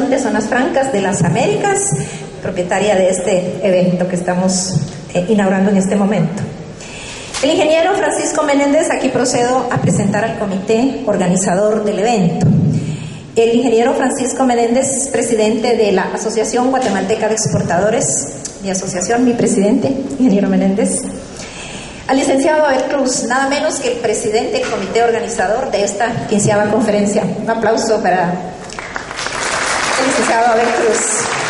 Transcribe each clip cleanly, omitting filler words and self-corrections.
Asociación de Zonas Francas de las Américas, propietaria de este evento que estamos inaugurando en este momento. El ingeniero Francisco Menéndez, aquí procedo a presentar al comité organizador del evento. El ingeniero Francisco Menéndez es presidente de la Asociación Guatemalteca de Exportadores, mi asociación, mi presidente, ingeniero Menéndez. Al licenciado Abel Cruz, nada menos que el presidente del comité organizador de esta 15ª conferencia. Un aplauso para el licenciado Abel Cruz.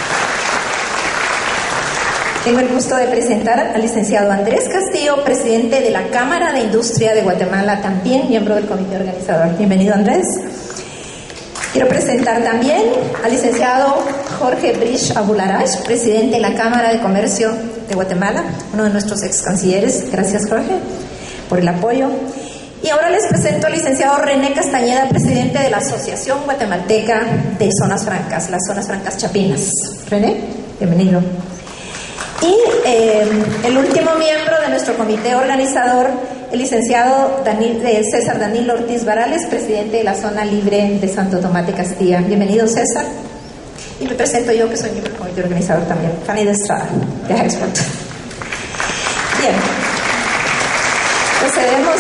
Tengo el gusto de presentar al licenciado Andrés Castillo, presidente de la Cámara de Industria de Guatemala, también miembro del comité organizador. Bienvenido, Andrés. Quiero presentar también al licenciado Jorge Brish Abularach, presidente de la Cámara de Comercio de Guatemala, uno de nuestros ex cancilleres. Gracias, Jorge, por el apoyo. Y ahora les presento al licenciado René Castañeda, presidente de la Asociación Guatemalteca de Zonas Francas, las Zonas Francas Chapinas. René, bienvenido. Y el último miembro de nuestro comité organizador, el licenciado César Danilo Ortiz Varales, presidente de la Zona Libre de Santo Tomás de Castilla. Bienvenido, César. Y me presento yo, que soy miembro del comité organizador también, Fanny de Estrada, de Export. Bien, procedemos.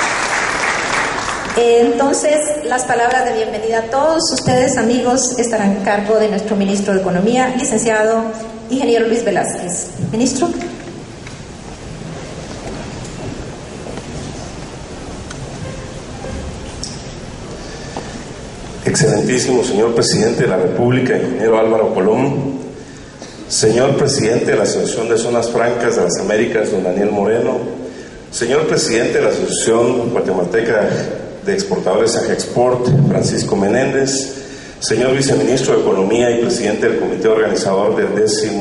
Entonces, las palabras de bienvenida a todos ustedes, amigos, estarán a cargo de nuestro ministro de Economía, licenciado ingeniero Luis Velázquez. Ministro. Excelentísimo señor presidente de la República, ingeniero Álvaro Colón, señor presidente de la Asociación de Zonas Francas de las Américas, don Daniel Moreno, señor presidente de la Asociación Guatemalteca de Exportadores AGEXPORT, Francisco Menéndez, señor viceministro de Economía y presidente del comité organizador del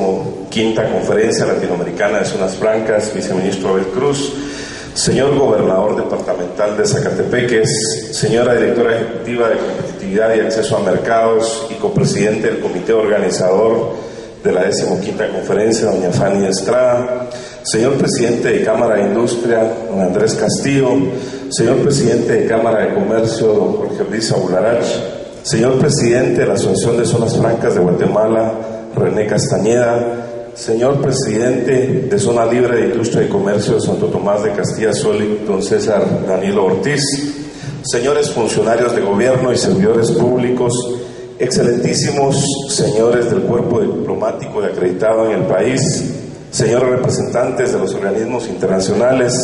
15ª Conferencia Latinoamericana de Zonas Francas, viceministro Abel Cruz, señor gobernador departamental de Zacatepeques, señora directora ejecutiva de Competitividad y Acceso a Mercados y copresidente del comité organizador de la 15ª Conferencia, doña Fanny Estrada, señor presidente de Cámara de Industria, don Andrés Castillo, señor presidente de Cámara de Comercio, don Jorge Brish Abularach, señor presidente de la Asociación de Zonas Francas de Guatemala, René Castañeda, señor presidente de Zona Libre de Industria y Comercio de Santo Tomás de Castilla Soli, don César Danilo Ortiz, señores funcionarios de gobierno y servidores públicos, excelentísimos señores del cuerpo diplomático y acreditado en el país, señores representantes de los organismos internacionales,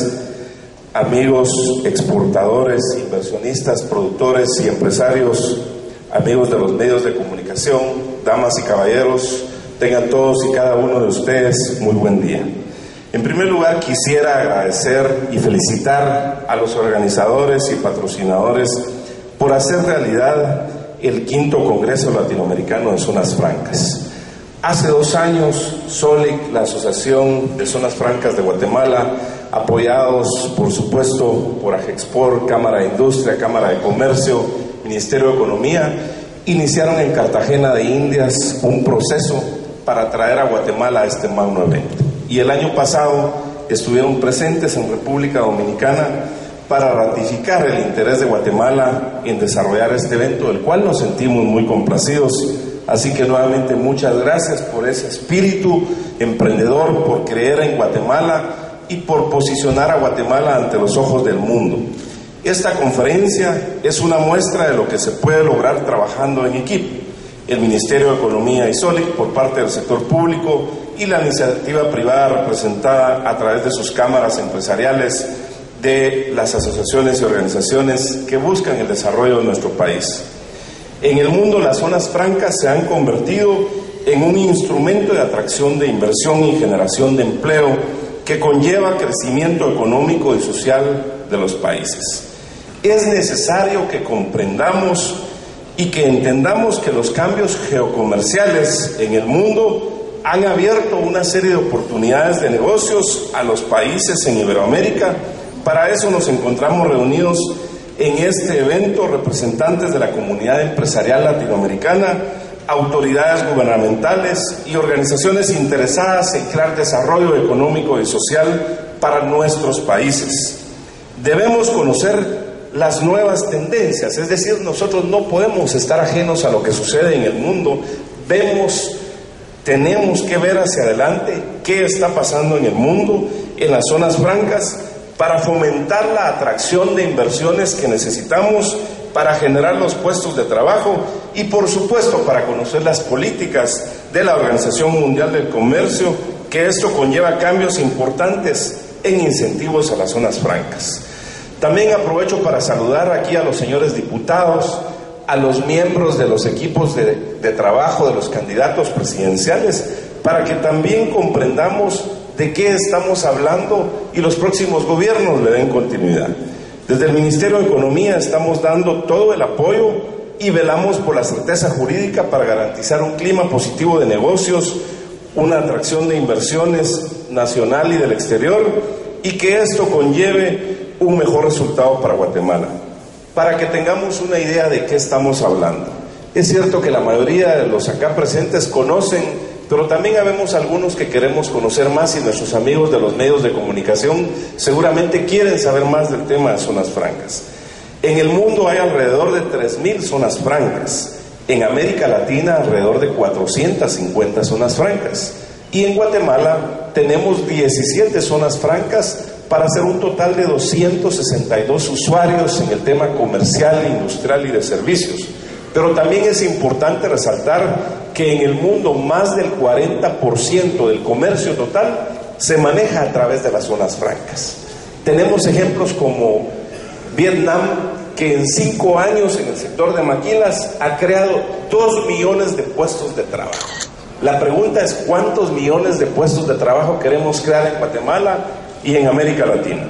amigos exportadores, inversionistas, productores y empresarios, amigos de los medios de comunicación, damas y caballeros, tengan todos y cada uno de ustedes muy buen día. En primer lugar, quisiera agradecer y felicitar a los organizadores y patrocinadores por hacer realidad el 5º Congreso Latinoamericano de Zonas Francas. Hace 2 años, SOLIC, la Asociación de Zonas Francas de Guatemala, apoyados, por supuesto, por AGEXPORT, Cámara de Industria, Cámara de Comercio, Ministerio de Economía, iniciaron en Cartagena de Indias un proceso para traer a Guatemala a este magno evento. Y el año pasado estuvieron presentes en República Dominicana para ratificar el interés de Guatemala en desarrollar este evento, del cual nos sentimos muy complacidos. Así que nuevamente muchas gracias por ese espíritu emprendedor, por creer en Guatemala y por posicionar a Guatemala ante los ojos del mundo. Esta conferencia es una muestra de lo que se puede lograr trabajando en equipo. El Ministerio de Economía y SOLIC por parte del sector público y la iniciativa privada representada a través de sus cámaras empresariales, de las asociaciones y organizaciones que buscan el desarrollo de nuestro país. En el mundo, las zonas francas se han convertido en un instrumento de atracción de inversión y generación de empleo que conlleva crecimiento económico y social de los países. Es necesario que comprendamos y que entendamos que los cambios geocomerciales en el mundo han abierto una serie de oportunidades de negocios a los países en Iberoamérica. Para eso nos encontramos reunidos en este evento representantes de la comunidad empresarial latinoamericana, autoridades gubernamentales y organizaciones interesadas en crear desarrollo económico y social para nuestros países. Debemos conocer las nuevas tendencias. Es decir, nosotros no podemos estar ajenos a lo que sucede en el mundo. Tenemos que ver hacia adelante qué está pasando en el mundo, en las zonas francas, para fomentar la atracción de inversiones que necesitamos para generar los puestos de trabajo y, por supuesto, para conocer las políticas de la Organización Mundial del Comercio, que esto conlleva cambios importantes en incentivos a las zonas francas. También aprovecho para saludar aquí a los señores diputados, a los miembros de los equipos de trabajo de los candidatos presidenciales, para que también comprendamos de qué estamos hablando y los próximos gobiernos le den continuidad. Desde el Ministerio de Economía estamos dando todo el apoyo y velamos por la certeza jurídica para garantizar un clima positivo de negocios, una atracción de inversiones nacional y del exterior, y que esto conlleve un mejor resultado para Guatemala. Para que tengamos una idea de qué estamos hablando, es cierto que la mayoría de los acá presentes conocen, pero también habemos algunos que queremos conocer más, y nuestros amigos de los medios de comunicación seguramente quieren saber más del tema de zonas francas. En el mundo hay alrededor de 3.000 zonas francas. En América Latina alrededor de 450 zonas francas. Y en Guatemala tenemos 17 zonas francas para hacer un total de 262 usuarios en el tema comercial, industrial y de servicios. Pero también es importante resaltar que en el mundo más del 40% del comercio total se maneja a través de las zonas francas. Tenemos ejemplos como Vietnam, que en 5 años en el sector de maquilas ha creado 2 millones de puestos de trabajo. La pregunta es, ¿cuántos millones de puestos de trabajo queremos crear en Guatemala y en América Latina?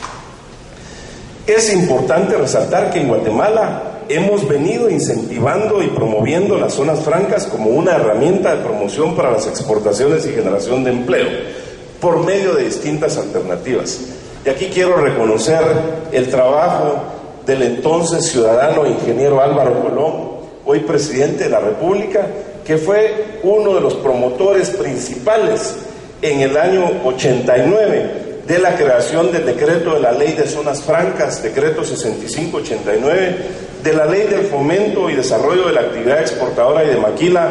Es importante resaltar que en Guatemala hemos venido incentivando y promoviendo las zonas francas como una herramienta de promoción para las exportaciones y generación de empleo, por medio de distintas alternativas. Y aquí quiero reconocer el trabajo del entonces ciudadano ingeniero Álvaro Colón, hoy presidente de la República, que fue uno de los promotores principales en el año 89 de la creación del decreto de la Ley de Zonas Francas, decreto 6589, de la Ley del Fomento y Desarrollo de la Actividad Exportadora y de Maquila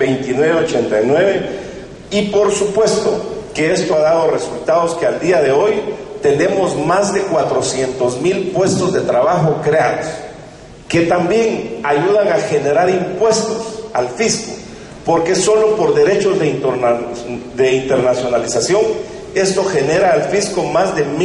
2989, y por supuesto que esto ha dado resultados que al día de hoy tenemos más de 400,000 puestos de trabajo creados, que también ayudan a generar impuestos al fisco, porque solo por derechos de internacionalización esto genera al fisco más de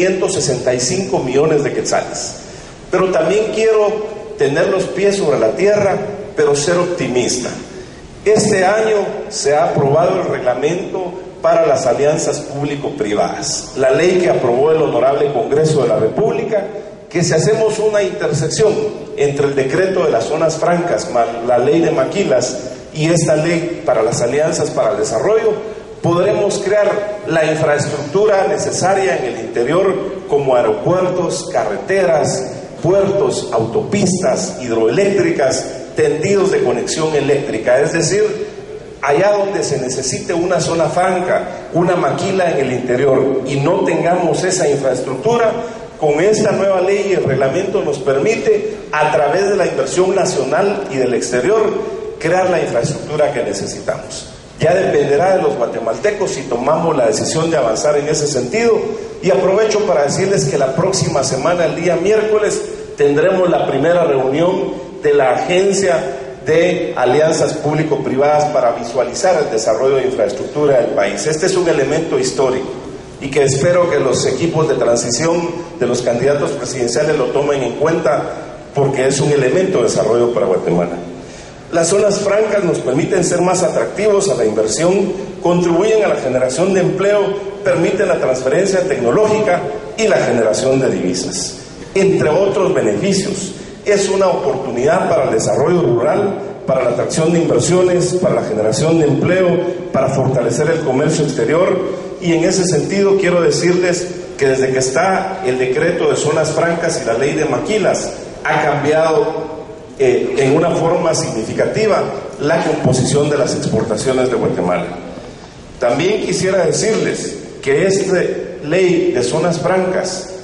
1.565 millones de quetzales. Pero también quiero tener los pies sobre la tierra, pero ser optimista. Este año se ha aprobado el reglamento para las alianzas público-privadas, la ley que aprobó el Honorable Congreso de la República, que si hacemos una intersección entre el decreto de las zonas francas, la ley de maquilas y esta ley para las alianzas para el desarrollo, podremos crear la infraestructura necesaria en el interior, como aeropuertos, carreteras, puertos, autopistas, hidroeléctricas, tendidos de conexión eléctrica. Es decir, allá donde se necesite una zona franca, una maquila en el interior, y no tengamos esa infraestructura, con esta nueva ley y el reglamento nos permite, a través de la inversión nacional y del exterior, crear la infraestructura que necesitamos. Ya dependerá de los guatemaltecos si tomamos la decisión de avanzar en ese sentido. Y aprovecho para decirles que la próxima semana, el día miércoles, tendremos la primera reunión de la Agencia de Alianzas Público-Privadas para visualizar el desarrollo de infraestructura del país. Este es un elemento histórico y que espero que los equipos de transición de los candidatos presidenciales lo tomen en cuenta, porque es un elemento de desarrollo para Guatemala. Las zonas francas nos permiten ser más atractivos a la inversión, contribuyen a la generación de empleo, permiten la transferencia tecnológica y la generación de divisas, entre otros beneficios. Es una oportunidad para el desarrollo rural, para la atracción de inversiones, para la generación de empleo, para fortalecer el comercio exterior. Y en ese sentido quiero decirles que desde que está el decreto de zonas francas y la ley de maquilas, ha cambiado en una forma significativa la composición de las exportaciones de Guatemala. También quisiera decirles que esta ley de zonas francas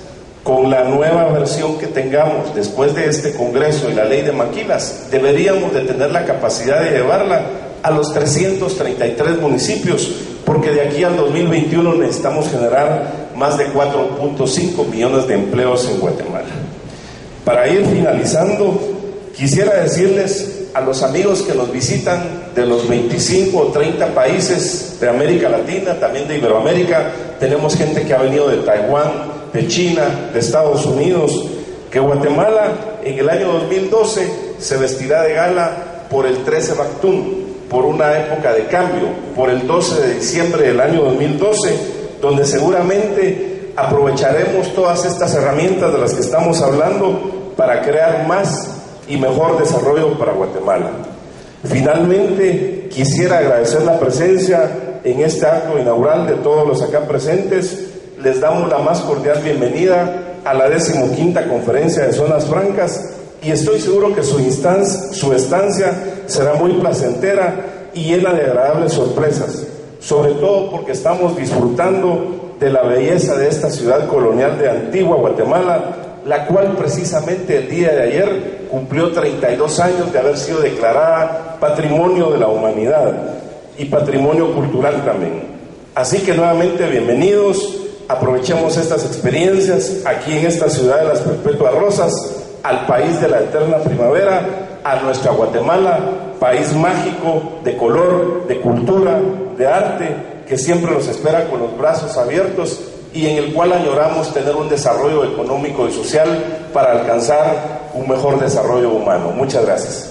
Con la nueva versión que tengamos después de este Congreso y la ley de maquilas, deberíamos de tener la capacidad de llevarla a los 333 municipios, porque de aquí al 2021 necesitamos generar más de 4.5 millones de empleos en Guatemala. Para ir finalizando, quisiera decirles a los amigos que nos visitan de los 25 o 30 países de América Latina, también de Iberoamérica, tenemos gente que ha venido de Taiwán, de China, de Estados Unidos, que Guatemala en el año 2012 se vestirá de gala por el 13 Bactún, por una época de cambio, por el 12 de diciembre del año 2012, donde seguramente aprovecharemos todas estas herramientas de las que estamos hablando para crear más y mejor desarrollo para Guatemala. Finalmente, quisiera agradecer la presencia en este acto inaugural de todos los acá presentes. Les damos la más cordial bienvenida a la 15ª Conferencia de Zonas Francas y estoy seguro que su estancia será muy placentera y llena de agradables sorpresas, sobre todo porque estamos disfrutando de la belleza de esta ciudad colonial de Antigua Guatemala, la cual precisamente el día de ayer cumplió 32 años de haber sido declarada Patrimonio de la Humanidad y Patrimonio Cultural también. Así que nuevamente bienvenidos, aprovechemos estas experiencias aquí en esta ciudad de las Perpetuas Rosas, al país de la eterna primavera, a nuestra Guatemala, país mágico, de color, de cultura, de arte, que siempre nos espera con los brazos abiertos y en el cual añoramos tener un desarrollo económico y social para alcanzar un mejor desarrollo humano. Muchas gracias.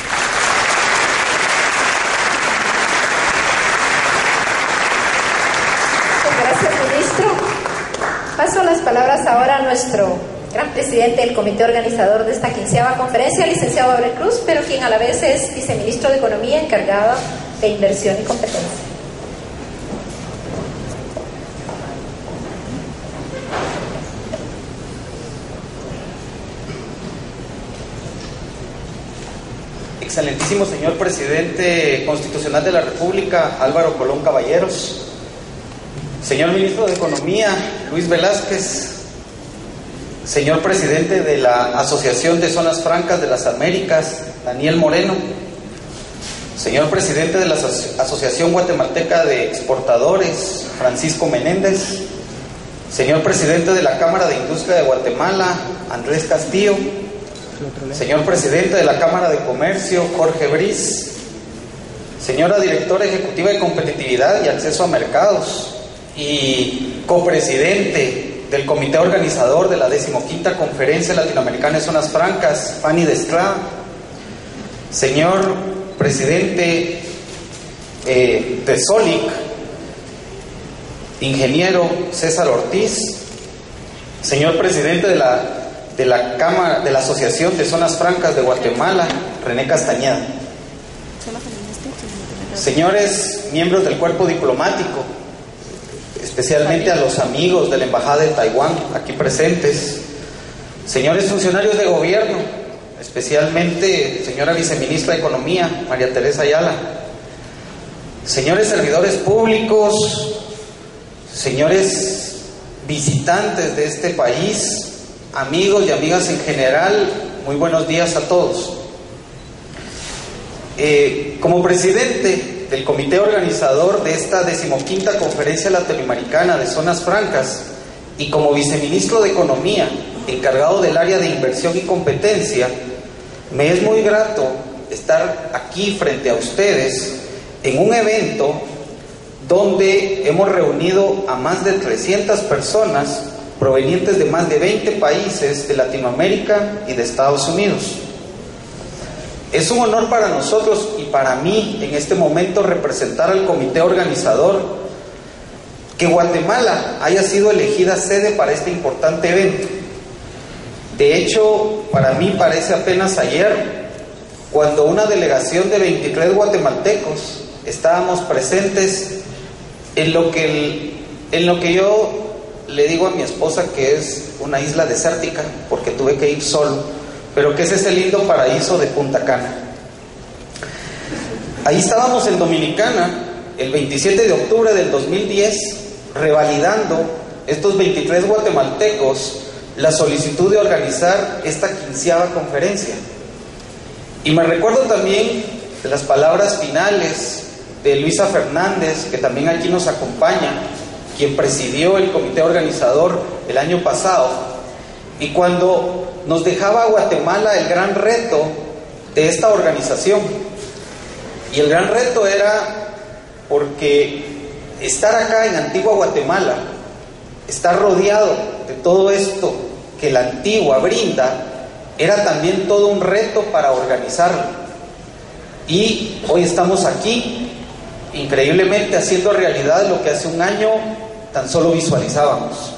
Gracias, ministro. Paso las palabras ahora a nuestro gran presidente del comité organizador de esta 15ª conferencia, licenciado Abel Cruz, pero quien a la vez es viceministro de Economía encargado de Inversión y Competencia. Excelentísimo señor presidente constitucional de la República, Álvaro Colón Caballeros, señor ministro de Economía, Luis Velázquez, señor presidente de la Asociación de Zonas Francas de las Américas, Daniel Moreno, señor presidente de la Asociación Guatemalteca de Exportadores, Francisco Menéndez, señor presidente de la Cámara de Industria de Guatemala, Andrés Castillo, señor presidente de la Cámara de Comercio, Jorge Briz, señora directora ejecutiva de Competitividad y Acceso a Mercados y copresidente del comité organizador de la 15ª Conferencia Latinoamericana de Zonas Francas, Fanny de Estrada, señor presidente de SOLIC, ingeniero César Ortiz, señor presidente de la Cámara de la Asociación de Zonas Francas de Guatemala, René Castañeda, señores miembros del cuerpo diplomático, especialmente a los amigos de la Embajada de Taiwán aquí presentes, señores funcionarios de gobierno, especialmente señora viceministra de Economía, María Teresa Ayala, señores servidores públicos, señores visitantes de este país, amigos y amigas en general, muy buenos días a todos. Como presidente del comité organizador de esta 15ª Conferencia Latinoamericana de Zonas Francas y como viceministro de Economía encargado del área de inversión y competencia, me es muy grato estar aquí frente a ustedes en un evento donde hemos reunido a más de 300 personas provenientes de más de 20 países de Latinoamérica y de Estados Unidos. Es un honor para nosotros y para mí en este momento representar al comité organizador que Guatemala haya sido elegida sede para este importante evento. De hecho, para mí parece apenas ayer cuando una delegación de 23 guatemaltecos estábamos presentes en lo que yo le digo a mi esposa que es una isla desértica, porque tuve que ir solo, pero que es ese lindo paraíso de Punta Cana. Ahí estábamos en Dominicana, el 27 de octubre del 2010, revalidando estos 23 guatemaltecos la solicitud de organizar esta 15ª conferencia. Y me recuerdo también de las palabras finales de Luisa Fernández, que también aquí nos acompaña, quien presidió el comité organizador el año pasado, y cuando nos dejaba a Guatemala el gran reto de esta organización. Y el gran reto era porque estar acá en Antigua Guatemala, estar rodeado de todo esto que la Antigua brinda, era también todo un reto para organizarlo. Y hoy estamos aquí, increíblemente haciendo realidad lo que hace un año tan solo visualizábamos.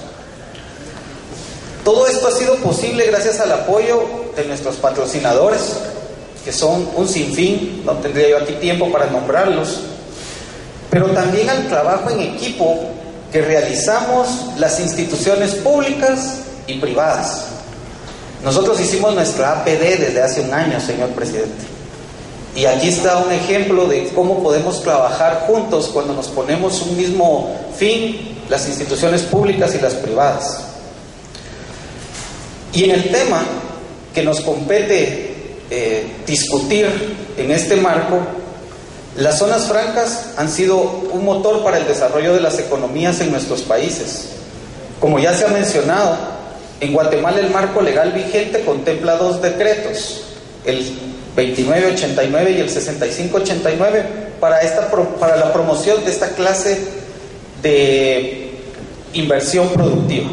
Todo esto ha sido posible gracias al apoyo de nuestros patrocinadores, que son un sinfín, no tendría yo aquí tiempo para nombrarlos, pero también al trabajo en equipo que realizamos las instituciones públicas y privadas. Nosotros hicimos nuestra APD desde hace un año, señor presidente. Y aquí está un ejemplo de cómo podemos trabajar juntos cuando nos ponemos un mismo fin, las instituciones públicas y las privadas. Y en el tema que nos compete discutir en este marco, las zonas francas han sido un motor para el desarrollo de las economías en nuestros países. Como ya se ha mencionado, en Guatemala el marco legal vigente contempla 2 decretos, el 2989 y el 6589, para la promoción de esta clase de inversión productiva.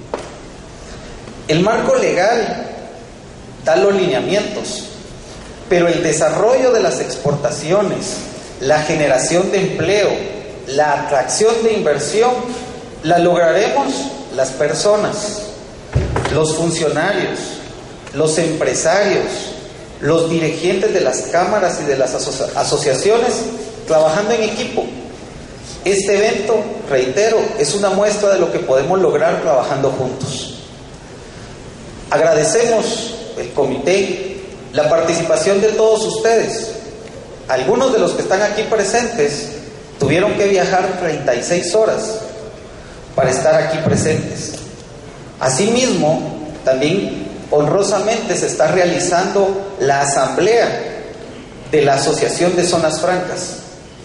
El marco legal da los lineamientos, pero el desarrollo de las exportaciones, la generación de empleo, la atracción de inversión, la lograremos las personas, los funcionarios, los empresarios, los dirigentes de las cámaras y de las asociaciones, trabajando en equipo. Este evento, reitero, es una muestra de lo que podemos lograr trabajando juntos. Agradecemos el comité, la participación de todos ustedes. Algunos de los que están aquí presentes tuvieron que viajar 36 horas para estar aquí presentes. Asimismo, también honrosamente se está realizando la asamblea de la Asociación de Zonas Francas,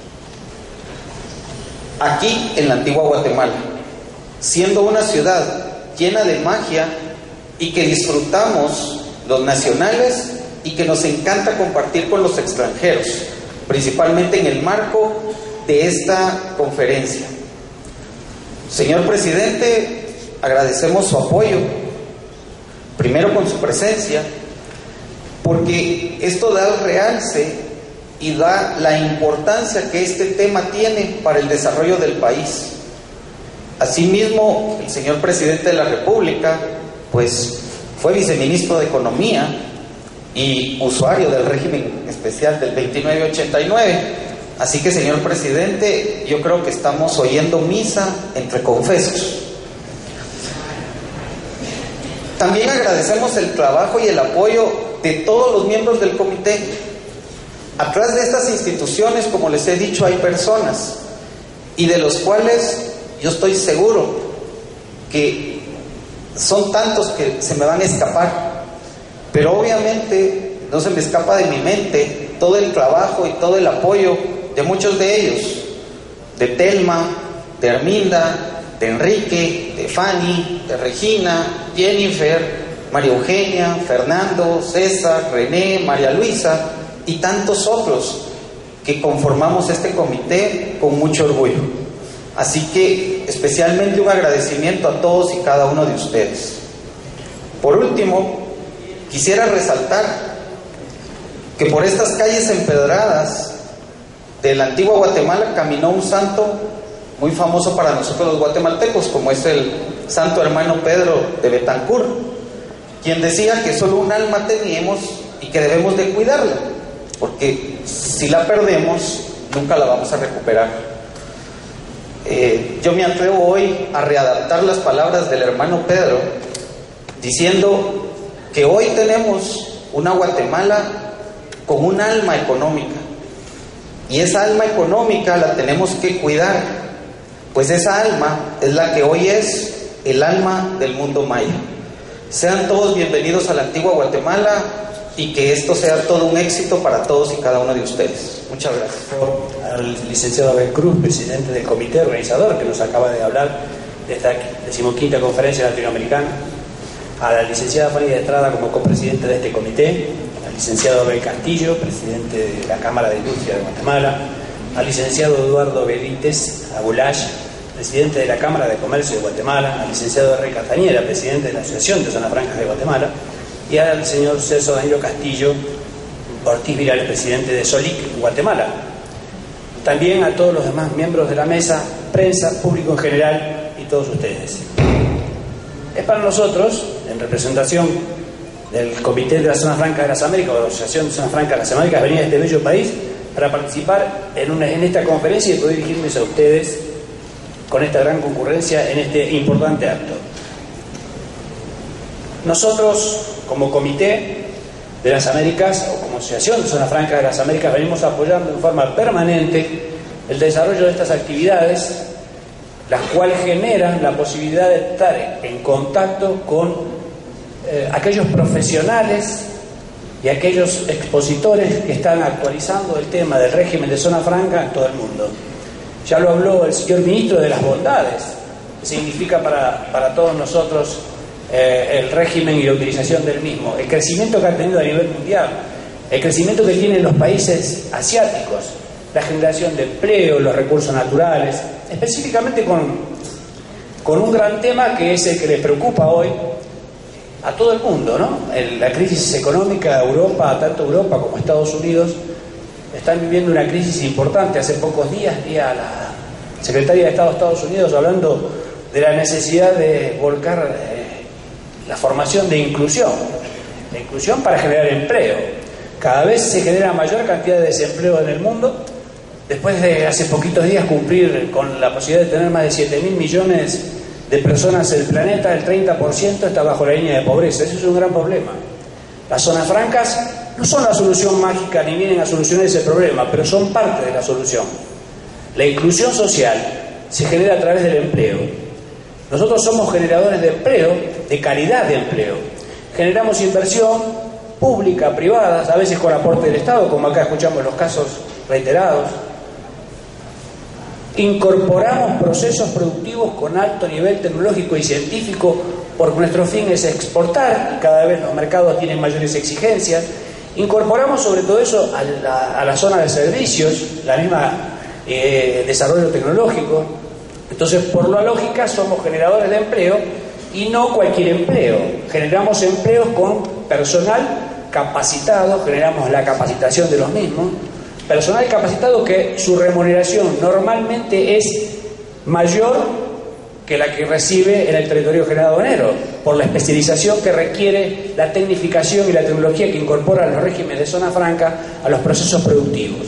aquí en la Antigua Guatemala, siendo una ciudad llena de magia y que disfrutamos los nacionales y que nos encanta compartir con los extranjeros, principalmente en el marco de esta conferencia. Señor presidente, agradecemos su apoyo, primero con su presencia, porque esto da el realce y da la importancia que este tema tiene para el desarrollo del país. Asimismo, el señor presidente de la República, pues fue viceministro de Economía y usuario del régimen especial del 2989. Así que, señor presidente, yo creo que estamos oyendo misa entre confesos. También agradecemos el trabajo y el apoyo de todos los miembros del comité. Atrás de estas instituciones, como les he dicho, hay personas, y de los cuales yo estoy seguro que son tantos que se me van a escapar, pero obviamente no se me escapa de mi mente todo el trabajo y todo el apoyo de muchos de ellos, de Telma, de Arminda, de Enrique, de Fanny, de Regina, Jennifer, María Eugenia, Fernando, César, René, María Luisa y tantos otros que conformamos este comité con mucho orgullo. Así que especialmente un agradecimiento a todos y cada uno de ustedes. Por último, quisiera resaltar que por estas calles empedradas de la Antigua Guatemala caminó un santo muy famoso para nosotros los guatemaltecos, como es el santo hermano Pedro de Betancur, quien decía que solo un alma teníamos y que debemos de cuidarla, porque si la perdemos nunca la vamos a recuperar. Yo me atrevo hoy a readaptar las palabras del hermano Pedro, diciendo que hoy tenemos una Guatemala con un alma económica, y esa alma económica la tenemos que cuidar, pues esa alma es la que hoy es el alma del mundo maya. Sean todos bienvenidos a la antigua Guatemala y que esto sea todo un éxito para todos y cada uno de ustedes. Muchas gracias. Al licenciado Abel Cruz, presidente del comité organizador, que nos acaba de hablar de esta 15ª conferencia latinoamericana, a la licenciada Fanny de Estrada como copresidente de este comité, al licenciado Abel Castillo, presidente de la Cámara de Industria de Guatemala, al licenciado Eduardo Benítez Abulash, presidente de la Cámara de Comercio de Guatemala, al licenciado R. Castañera, presidente de la Asociación de Zonas Francas de Guatemala, y al señor Celso Danilo Castillo Ortiz Virales, presidente de SOLIC Guatemala. También a todos los demás miembros de la mesa, prensa, público en general y todos ustedes. Es para nosotros, en representación del Comité de las Zonas Francas de las Américas, o la Asociación de Zonas Francas de las Américas, venir a este bello país para participar en esta conferencia y poder dirigirme a ustedes con esta gran concurrencia en este importante acto. Nosotros, como Comité de las Américas, o como Asociación de Zonas Francas de las Américas, venimos apoyando en forma permanente el desarrollo de estas actividades, las cuales generan la posibilidad de estar en contacto con aquellos profesionales y aquellos expositores que están actualizando el tema del régimen de zona franca en todo el mundo. Ya lo habló el señor ministro de las bondades que significa para todos nosotros el régimen y la utilización del mismo, el crecimiento que ha tenido a nivel mundial, el crecimiento que tienen los países asiáticos, la generación de empleo, los recursos naturales, específicamente con un gran tema que es el que les preocupa hoy a todo el mundo, ¿no? La crisis económica de Europa, tanto Europa como Estados Unidos, están viviendo una crisis importante. Hace pocos días vi a la secretaria de Estado de Estados Unidos hablando de la necesidad de volcar la formación de inclusión, la inclusión para generar empleo. Cada vez se genera mayor cantidad de desempleo en el mundo. Después de hace poquitos días cumplir con la posibilidad de tener más de 7.000 millones de personas en el planeta, el 30% está bajo la línea de pobreza. Eso es un gran problema. Las zonas francas no son la solución mágica ni vienen a solucionar ese problema, pero son parte de la solución. La inclusión social se genera a través del empleo. Nosotros somos generadores de empleo, de calidad de empleo. Generamos inversión pública, privada, a veces con aporte del Estado, como acá escuchamos los casos reiterados. Incorporamos procesos productivos con alto nivel tecnológico y científico, porque nuestro fin es exportar, y cada vez los mercados tienen mayores exigencias. Incorporamos sobre todo eso a la zona de servicios, la misma desarrollo tecnológico. Entonces, por la lógica, somos generadores de empleo y no cualquier empleo. Generamos empleos con personal capacitado, generamos la capacitación de los mismos. Personal capacitado que su remuneración normalmente es mayor que la que recibe en el territorio generado aduanero, por la especialización que requiere la tecnificación y la tecnología que incorporan los regímenes de zona franca a los procesos productivos.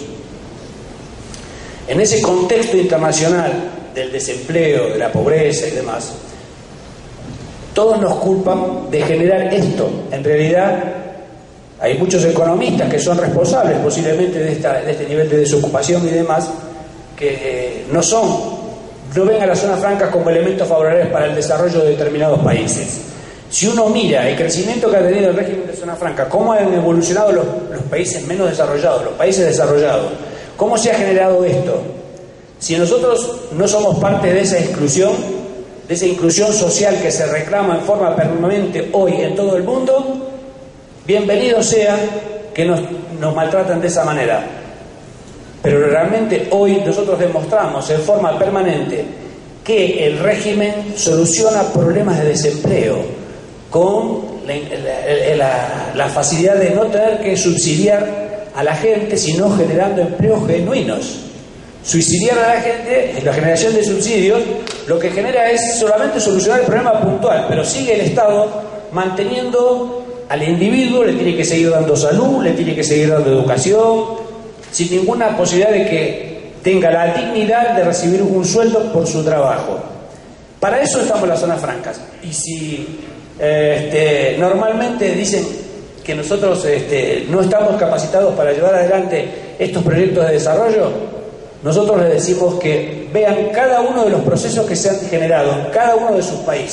En ese contexto internacional del desempleo, de la pobreza y demás, todos nos culpan de generar esto. En realidad, hay muchos economistas que son responsables posiblemente de este nivel de desocupación y demás, que no ven a las zonas francas como elementos favorables para el desarrollo de determinados países. Si uno mira el crecimiento que ha tenido el régimen de zona franca, cómo han evolucionado los países menos desarrollados, los países desarrollados, cómo se ha generado esto. Si nosotros no somos parte de esa inclusión social que se reclama en forma permanente hoy en todo el mundo, bienvenido sea que nos maltratan de esa manera. Pero realmente hoy nosotros demostramos en forma permanente que el régimen soluciona problemas de desempleo con la facilidad de no tener que subsidiar a la gente, sino generando empleos genuinos. Subsidiar a la gente, la generación de subsidios, lo que genera es solamente solucionar el problema puntual, pero sigue el Estado manteniendo al individuo, le tiene que seguir dando salud, le tiene que seguir dando educación, sin ninguna posibilidad de que tenga la dignidad de recibir un sueldo por su trabajo. Para eso estamos en las zonas francas. Y si normalmente dicen que nosotros no estamos capacitados para llevar adelante estos proyectos de desarrollo, nosotros les decimos que vean cada uno de los procesos que se han generado en cada uno de sus países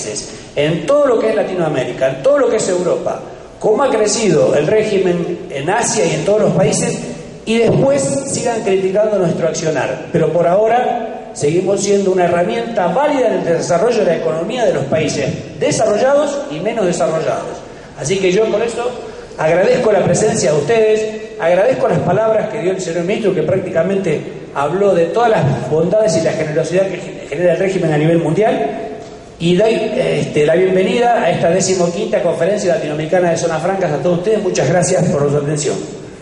en todo lo que es Latinoamérica, en todo lo que es Europa, cómo ha crecido el régimen en Asia y en todos los países, y después sigan criticando nuestro accionar. Pero por ahora seguimos siendo una herramienta válida en el desarrollo de la economía de los países desarrollados y menos desarrollados. Así que yo por eso agradezco la presencia de ustedes, agradezco las palabras que dio el señor ministro, que prácticamente habló de todas las bondades y la generosidad que genera el régimen a nivel mundial, y doy la bienvenida a esta 15ª Conferencia Latinoamericana de Zonas Francas a todos ustedes. Muchas gracias por su atención.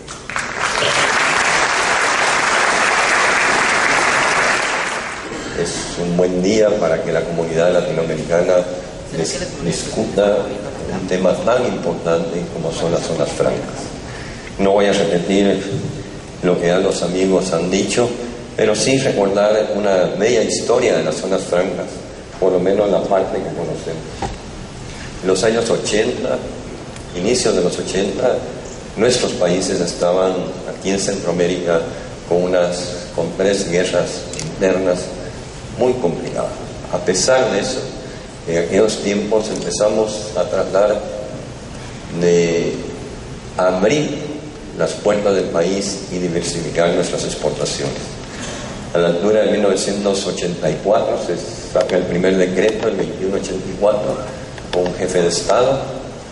Es un buen día para que la comunidad latinoamericana discuta un tema tan importante como son las zonas francas. No voy a repetir lo que ya los amigos han dicho, pero sí recordar una bella historia de las zonas francas, por lo menos la parte que conocemos. En los años 80, inicios de los 80, nuestros países estaban aquí en Centroamérica con 3 guerras internas muy complicadas. A pesar de eso, en aquellos tiempos empezamos a tratar de abrir las puertas del país y diversificar nuestras exportaciones. A la altura de 1984 se saca el primer decreto, el 2184, con un jefe de Estado,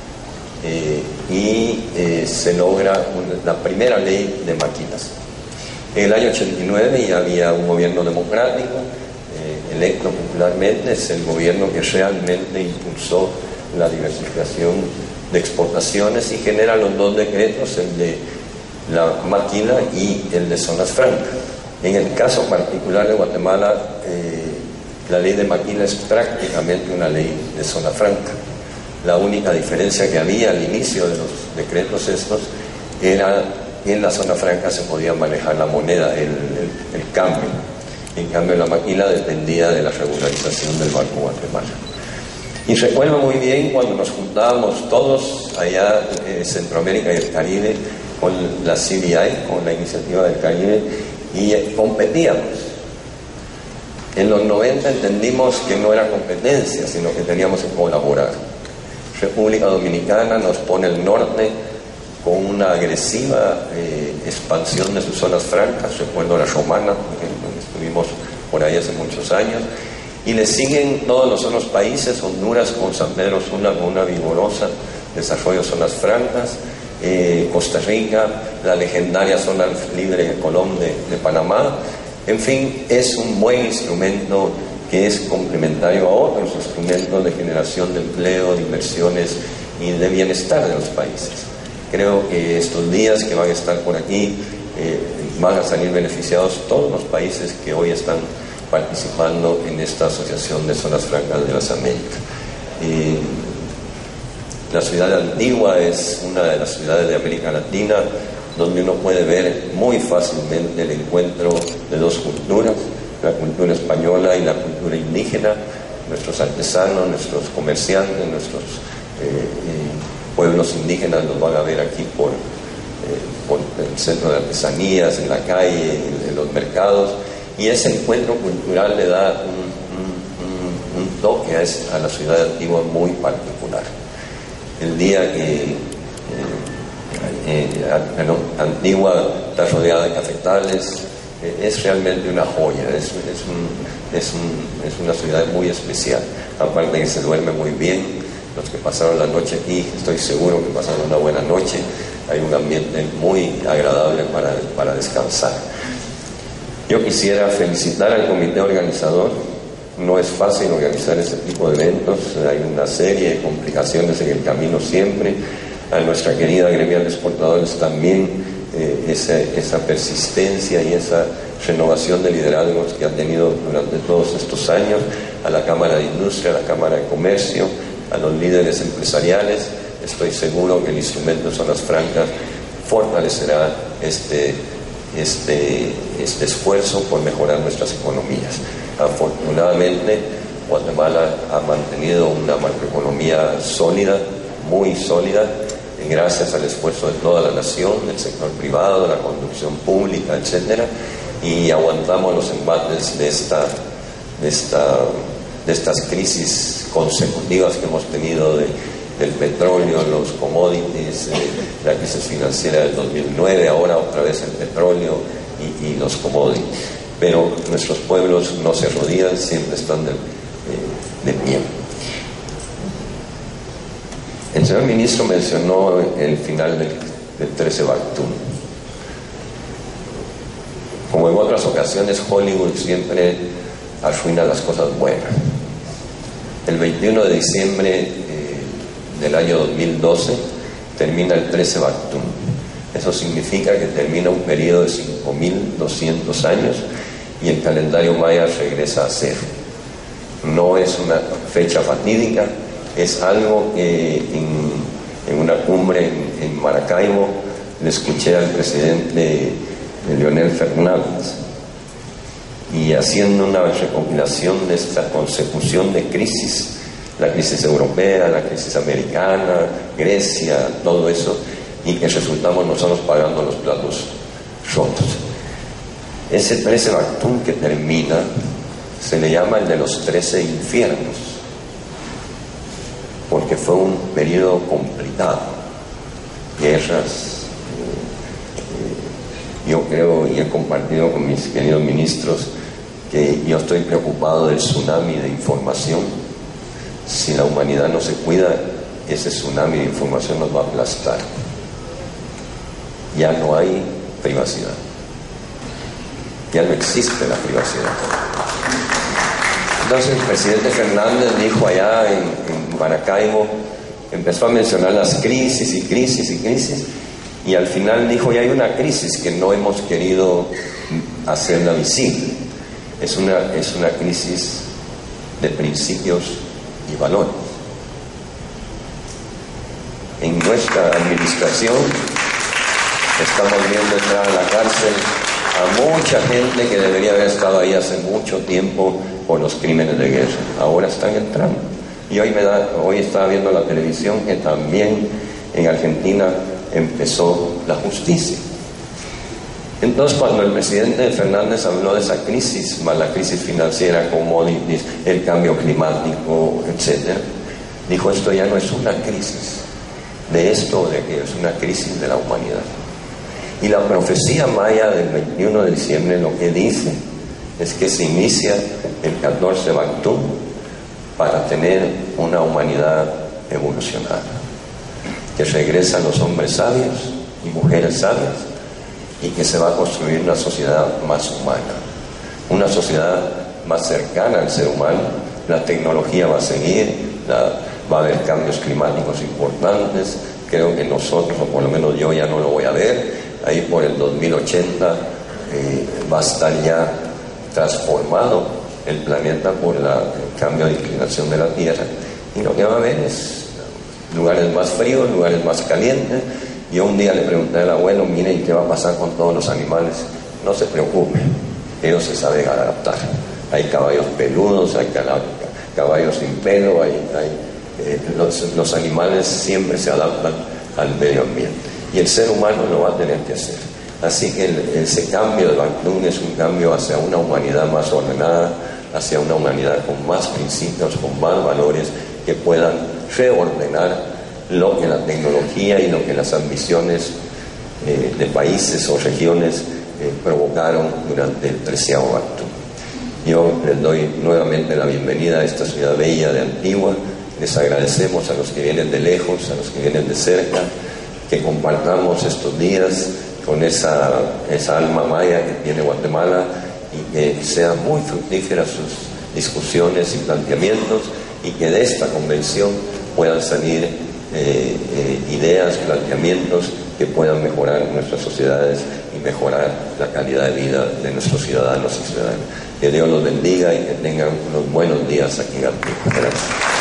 y se logra la primera ley de maquilas. En el año 89 ya había un gobierno democrático, electo popularmente. Es el gobierno que realmente impulsó la diversificación de exportaciones y genera los 2 decretos, el de la maquila y el de zonas francas. En el caso particular de Guatemala, la ley de maquila es prácticamente una ley de zona franca. La única diferencia que había al inicio de los decretos estos era que en la zona franca se podía manejar la moneda, el cambio. En cambio, la maquila dependía de la regularización del Banco Guatemala. Y recuerdo muy bien cuando nos juntábamos todos allá en Centroamérica y el Caribe con la CBI, con la Iniciativa del Caribe, y competíamos. En los 90 entendimos que no era competencia, sino que teníamos que colaborar. República Dominicana nos pone el norte con una agresiva expansión de sus zonas francas. Recuerdo la Romana, por ejemplo, estuvimos por ahí hace muchos años, y le siguen todos los otros países. Honduras con San Pedro Sula con una vigorosa desarrollo de zonas francas, Costa Rica, la legendaria zona libre de Colón de Panamá. En fin, es un buen instrumento que es complementario a otros instrumentos de generación de empleo, de inversiones y de bienestar de los países. Creo que estos días que van a estar por aquí van a salir beneficiados todos los países que hoy están participando en esta Asociación de Zonas Francas de las Américas. La ciudad de Antigua es una de las ciudades de América Latina donde uno puede ver muy fácilmente el encuentro de 2 culturas, la cultura española y la cultura indígena. Nuestros artesanos, nuestros comerciantes, nuestros pueblos indígenas los van a ver aquí por el centro de artesanías, en la calle, en los mercados, y ese encuentro cultural le da un toque a la ciudad de Antigua muy particular. El día que Antigua está rodeada de cafetales, es realmente una joya, es una ciudad muy especial, aparte que se duerme muy bien. Los que pasaron la noche aquí, estoy seguro que pasaron una buena noche. Hay un ambiente muy agradable para descansar. Yo quisiera felicitar al comité organizador. No es fácil organizar este tipo de eventos, hay una serie de complicaciones en el camino siempre. A nuestra querida gremial de exportadores también esa persistencia y esa renovación de liderazgos que han tenido durante todos estos años, a la Cámara de Industria, a la Cámara de Comercio, a los líderes empresariales. Estoy seguro que el instrumento de zonas francas fortalecerá este esfuerzo por mejorar nuestras economías. Afortunadamente, Guatemala ha mantenido una macroeconomía sólida, muy sólida, gracias al esfuerzo de toda la nación, del sector privado, de la construcción pública, etcétera, y aguantamos los embates de esta de estas crisis consecutivas que hemos tenido del petróleo, los commodities, la crisis financiera del 2009, ahora otra vez el petróleo y los commodities. Pero nuestros pueblos no se arrodillan, siempre están de pie. El señor ministro mencionó el final del 13 Bactún. Como en otras ocasiones, Hollywood siempre arruina las cosas buenas. El 21 de diciembre del año 2012 termina el 13 Bactún. Eso significa que termina un periodo de 5.200 años y el calendario maya regresa a cero. No es una fecha fatídica, es algo que en una cumbre en Maracaibo le escuché al presidente Leonel Fernández, y haciendo una recopilación de esta consecución de crisis, la crisis europea, la crisis americana, Grecia, todo eso, y que resultamos nosotros pagando los platos rotos. Ese 13 Bactún que termina se le llama el de los 13 infiernos, porque fue un periodo complicado, guerras. Yo creo y he compartido con mis queridos ministros que yo estoy preocupado del tsunami de información. Si la humanidad no se cuida, ese tsunami de información nos va a aplastar. Ya no hay privacidad. Ya no existe la privacidad. Entonces el presidente Fernández dijo allá en Maracaibo, empezó a mencionar las crisis y crisis y crisis, y al final dijo, ya hay una crisis que no hemos querido hacerla visible. Es una crisis de principios y valores. En nuestra administración estamos viendo entrar a la cárcel a mucha gente que debería haber estado ahí hace mucho tiempo por los crímenes de guerra. Ahora están entrando. Y hoy estaba viendo la televisión que también en Argentina empezó la justicia. Entonces, cuando el presidente Fernández habló de esa crisis, más la crisis financiera, commodities, el cambio climático, etc., dijo, esto ya no es una crisis de esto o de aquello, es una crisis de la humanidad. Y la profecía maya del 21 de diciembre lo que dice es que se inicia el 14 Bactún para tener una humanidad evolucionada, que regresan los hombres sabios y mujeres sabias, y que se va a construir una sociedad más humana, una sociedad más cercana al ser humano. La tecnología va a seguir, va a haber cambios climáticos importantes. Creo que nosotros, o por lo menos yo, ya no lo voy a ver. Ahí por el 2080 va a estar ya transformado el planeta por el cambio de inclinación de la Tierra, y lo que va a haber es lugares más fríos, lugares más calientes. Yo un día le pregunté al abuelo, mire, ¿y qué va a pasar con todos los animales? No se preocupe, ellos se saben adaptar. Hay caballos peludos, hay caballos sin pelo, los animales siempre se adaptan al medio ambiente, y el ser humano lo va a tener que hacer. Así que ese cambio de Bactún es un cambio hacia una humanidad más ordenada, hacia una humanidad con más principios, con más valores, que puedan reordenar lo que la tecnología y lo que las ambiciones de países o regiones provocaron durante el 13º Bactún. Yo les doy nuevamente la bienvenida a esta ciudad bella de Antigua. Les agradecemos a los que vienen de lejos, a los que vienen de cerca, que compartamos estos días con esa alma maya que tiene Guatemala, y que sean muy fructíferas sus discusiones y planteamientos, y que de esta convención puedan salir ideas, planteamientos que puedan mejorar nuestras sociedades y mejorar la calidad de vida de nuestros ciudadanos y ciudadanas. Que Dios los bendiga y que tengan unos buenos días aquí en Antigua. Gracias.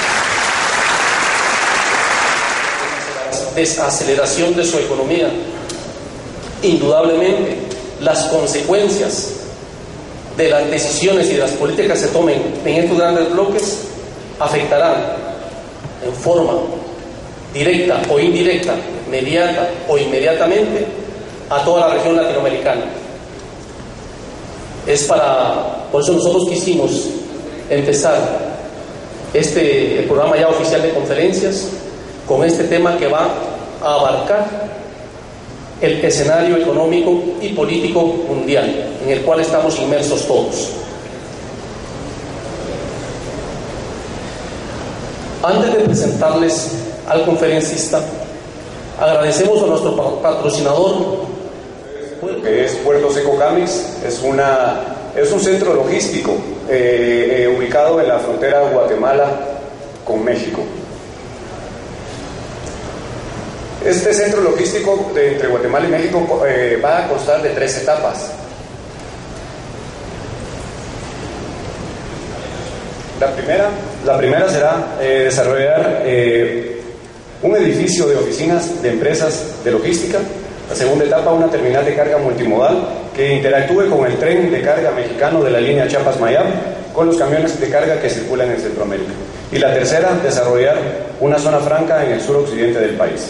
Desaceleración de su economía. Indudablemente, las consecuencias de las decisiones y de las políticas que se tomen en estos grandes bloques afectarán en forma directa o indirecta, mediata o inmediatamente, a toda la región latinoamericana. Por eso nosotros quisimos empezar el programa ya oficial de conferencias con este tema que va a abarcar el escenario económico y político mundial en el cual estamos inmersos todos. Antes de presentarles al conferencista, agradecemos a nuestro patrocinador, que es Puerto Seco Camex. Es un centro logístico ubicado en la frontera de Guatemala con México. Este centro logístico entre Guatemala y México va a constar de 3 etapas. La primera será desarrollar un edificio de oficinas de empresas de logística. La segunda etapa, una terminal de carga multimodal que interactúe con el tren de carga mexicano de la línea Chiapas-Mayab con los camiones de carga que circulan en Centroamérica. Y la tercera, desarrollar una zona franca en el suroccidente del país.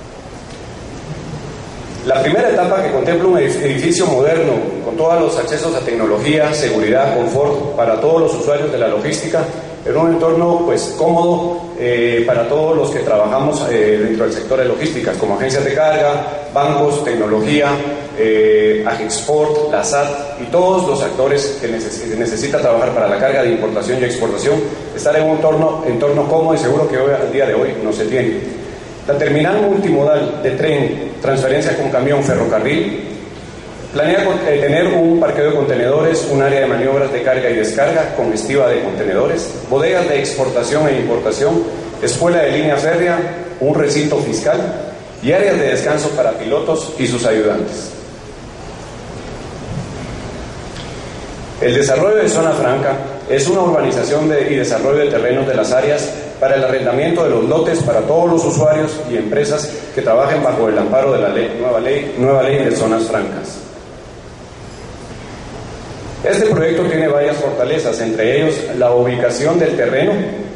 La primera etapa, que contempla un edificio moderno con todos los accesos a tecnología, seguridad, confort para todos los usuarios de la logística, en un entorno pues cómodo para todos los que trabajamos dentro del sector de logística, como agencias de carga, bancos, tecnología, Agexport, la SAT y todos los actores que necesita trabajar para la carga de importación y exportación, estar en un entorno cómodo y seguro que hoy, al día de hoy no se tiene. La terminal multimodal de tren, transferencia con camión, ferrocarril, planea tener un parqueo de contenedores, un área de maniobras de carga y descarga con estiva de contenedores, bodegas de exportación e importación, escuela de línea férrea, un recinto fiscal y áreas de descanso para pilotos y sus ayudantes. El desarrollo de Zona Franca es una urbanización y desarrollo de terrenos de las áreas para el arrendamiento de los lotes para todos los usuarios y empresas que trabajen bajo el amparo de la nueva ley de zonas francas. Este proyecto tiene varias fortalezas, entre ellos la ubicación del terreno.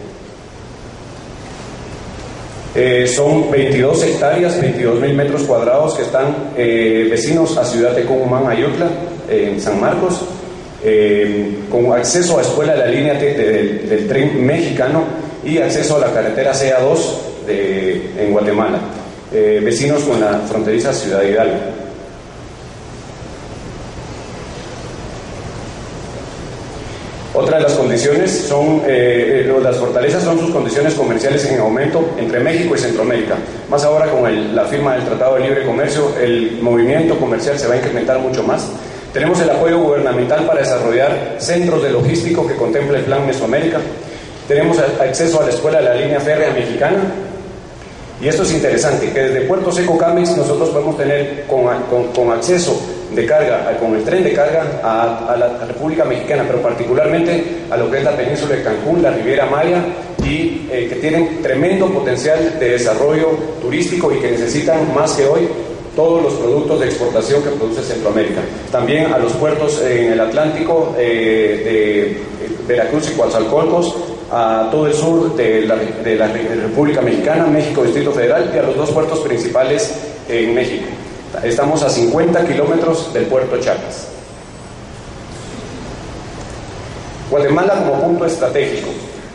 Son 22 hectáreas, 22.000 metros cuadrados que están vecinos a Ciudad Tecumán, Ayutla, en San Marcos, con acceso a escuela de la línea del tren mexicano y acceso a la carretera CA2 en Guatemala, vecinos con la fronteriza Ciudad Hidalgo. Otra de las condiciones son, las fortalezas son sus condiciones comerciales en aumento entre México y Centroamérica. Más ahora con la firma del Tratado de Libre Comercio, el movimiento comercial se va a incrementar mucho más. Tenemos el apoyo gubernamental para desarrollar centros de logístico que contempla el Plan Mesoamérica. Tenemos acceso a la escuela de la línea férrea mexicana. Y esto es interesante, que desde Puerto Seco Camex nosotros podemos tener con acceso de carga, con el tren de carga a la República Mexicana, pero particularmente a lo que es la península de Cancún, la Riviera Maya, y que tienen tremendo potencial de desarrollo turístico y que necesitan más que hoy todos los productos de exportación que produce Centroamérica. También a los puertos en el Atlántico de Veracruz y Coatzacoalcos, a todo el sur de la República Mexicana, México, Distrito Federal, y a los 2 puertos principales en México. Estamos a 50 kilómetros del puerto Chiapas. Guatemala como punto estratégico.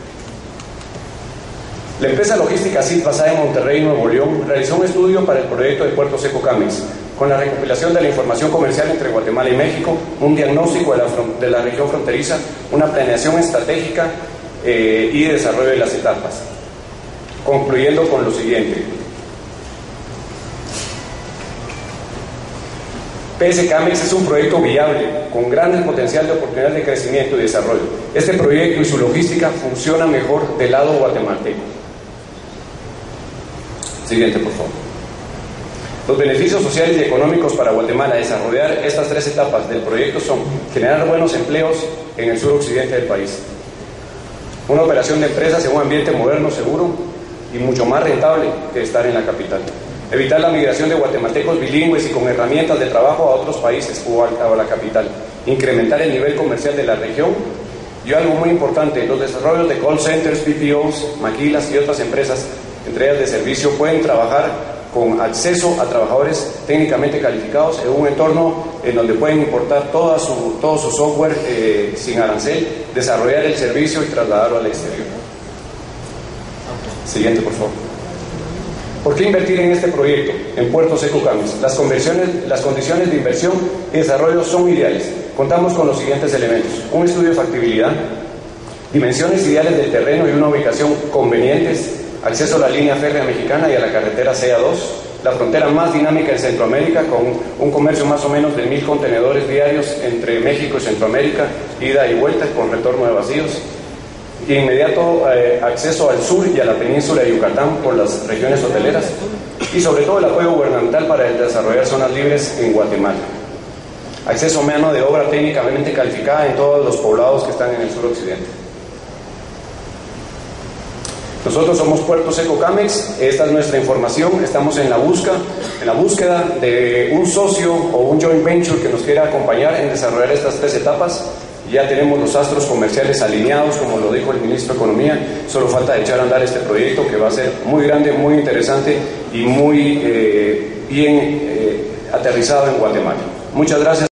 La empresa logística CIT, basada en Monterrey, Nuevo León, realizó un estudio para el proyecto de Puerto Seco Camex, con la recopilación de la información comercial entre Guatemala y México, un diagnóstico de la región fronteriza, una planeación estratégica y desarrollo de las etapas, concluyendo con lo siguiente. PS Camex es un proyecto viable, con gran potencial de oportunidades de crecimiento y desarrollo. Este proyecto y su logística funciona mejor del lado guatemalteco. Siguiente, por favor. Los beneficios sociales y económicos para Guatemala de desarrollar estas 3 etapas del proyecto son generar buenos empleos en el suroccidente del país, una operación de empresas en un ambiente moderno, seguro y mucho más rentable que estar en la capital, evitar la migración de guatemaltecos bilingües y con herramientas de trabajo a otros países o a la capital, incrementar el nivel comercial de la región y algo muy importante, los desarrollos de call centers, PPOs, maquilas y otras empresas, entre ellas de servicio, pueden trabajar con acceso a trabajadores técnicamente calificados en un entorno en donde pueden importar todo su software sin arancel, desarrollar el servicio y trasladarlo al exterior. Siguiente, por favor. ¿Por qué invertir en este proyecto, en Puerto Seco Camis? Las condiciones de inversión y desarrollo son ideales. Contamos con los siguientes elementos: un estudio de factibilidad, dimensiones ideales del terreno y una ubicación convenientes, acceso a la línea férrea mexicana y a la carretera CA2, la frontera más dinámica en Centroamérica, con un comercio más o menos de 1000 contenedores diarios entre México y Centroamérica, ida y vuelta con retorno de vacíos, inmediato acceso al sur y a la península de Yucatán por las regiones hoteleras, y sobre todo el apoyo gubernamental para el desarrollar zonas libres en Guatemala. Acceso a mano de obra técnicamente calificada en todos los poblados que están en el suroccidente. Nosotros somos Puerto Seco Camex, esta es nuestra información. Estamos en la búsqueda de un socio o un joint venture que nos quiera acompañar en desarrollar estas 3 etapas. Ya tenemos los astros comerciales alineados, como lo dijo el ministro de Economía. Solo falta echar a andar este proyecto, que va a ser muy grande, muy interesante y muy bien aterrizado en Guatemala. Muchas gracias.